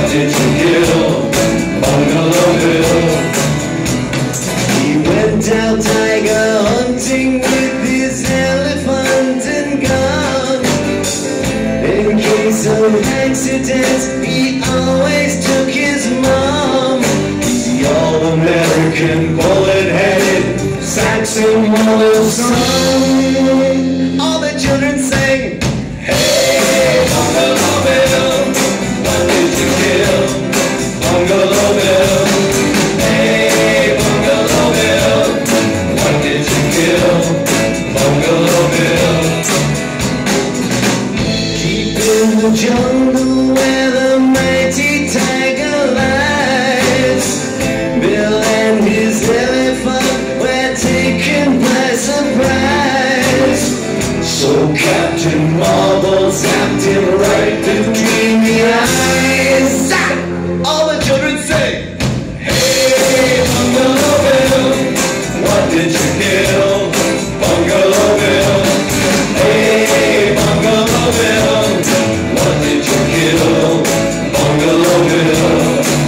did you kill? Bungalow Bill. He went out tiger hunting with his elephant and gun. In case of accidents, he always took his mom. He's the all-American, bullet-headed, Saxon Wallow son. All the children sang, Hey, Bungalow Bill, what did you kill? Bungalow Bill. Hey, Bungalow Bill, what did you kill? Bungalow Bill. deep in the jungle where the mighty tiger lies, Bill and his elephant were taken by surprise. So Captain Marvel zapped him right between the eyes. All the children say, Hey, Bungalow Bill, what did you kill? Bungalow Bill. Hey, Bungalow Bill, what did you kill? Bungalow Bill.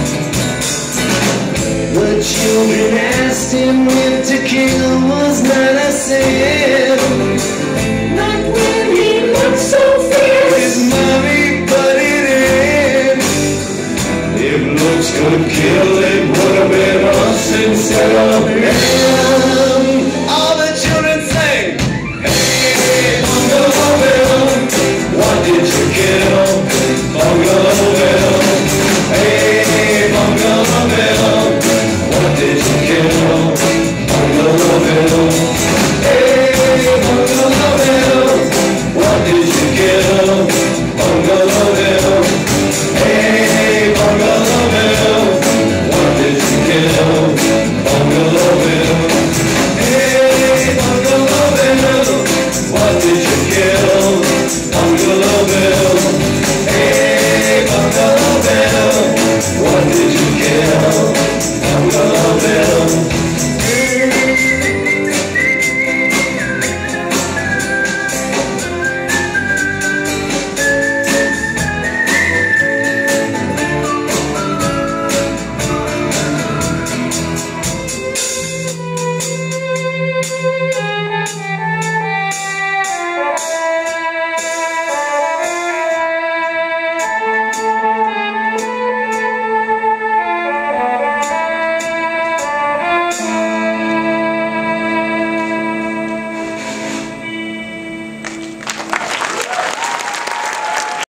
the children asked him if to kill was not a sin. Not when he looked so fierce. His mommy put it in. If looks could kill, it would have been us instead of him.